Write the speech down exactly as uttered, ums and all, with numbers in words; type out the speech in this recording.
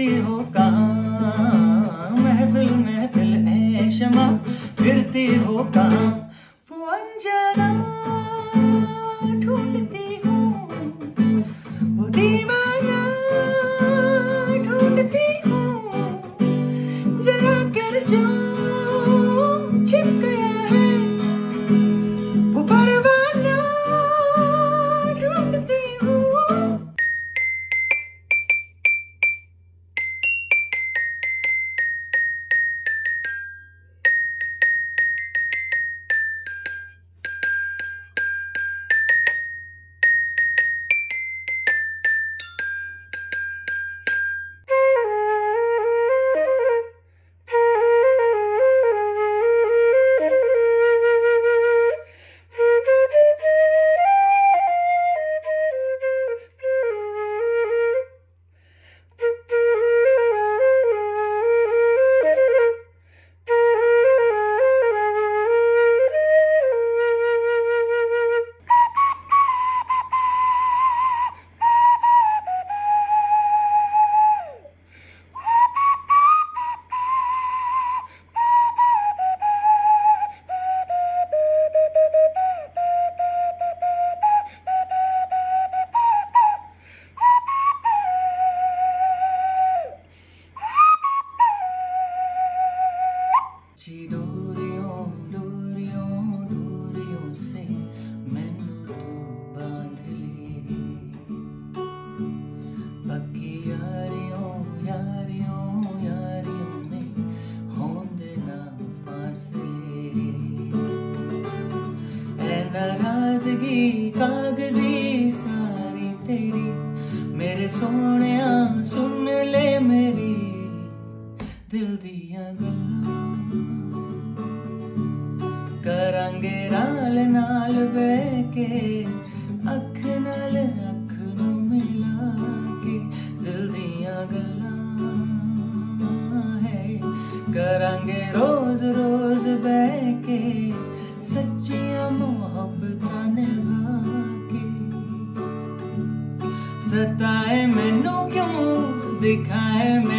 हो कहाँ, महफिल महफिल ए शमा फिरती हो कहाँ, वो अनजाना ढूंढती हूँ, वो दीवाना ढूंढती हूँ, जला कर जो छिप गया है वो परवाना ढूंढती हूँ। डोरियों डोरियों डोरियों से मैनू तू बांध ले, बाकी यारियों यारियों यारियों में होंदे ना फासले, ऐ नाराजगी कागजी सारी तेरी, मेरे सोनिया सुन ले मेरी दिल दियां गल्लां, करांगे नाल नाल बह के अख नाल अख नू मिला के, दिल दियां गल्लां है करांगे रोज रोज बह के, सच्चियां मोहब्बतां निभा के। सताए मैनू क्यों दिखाए